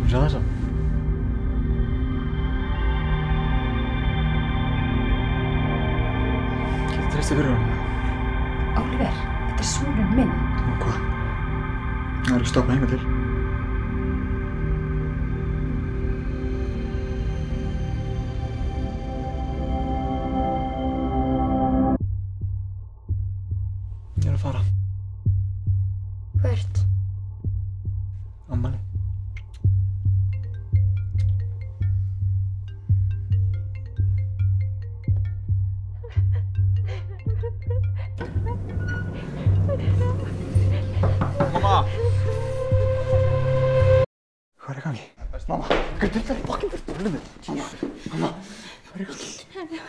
Sjá þessa? Getur treysti fyrir honum? Oliver, þetta sonur minn. Og hvað? Það er ekki stoppað hingað til. Ég að fara. Hvert? Ammali. Mamma! Hvað er í gangi? Mamma! Hvað er þetta? Fucking fyrir bólum þig! Mamma! Hvað er í gangi?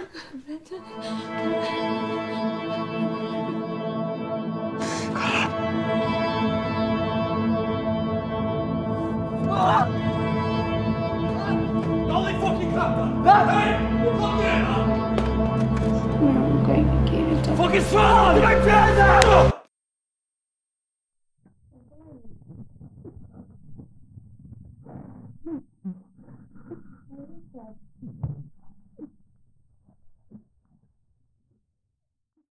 Náðu í fucking krakka! Hei! Hvað er það? Hún er ekki að gera þetta. Fucking svara! Þú veit það!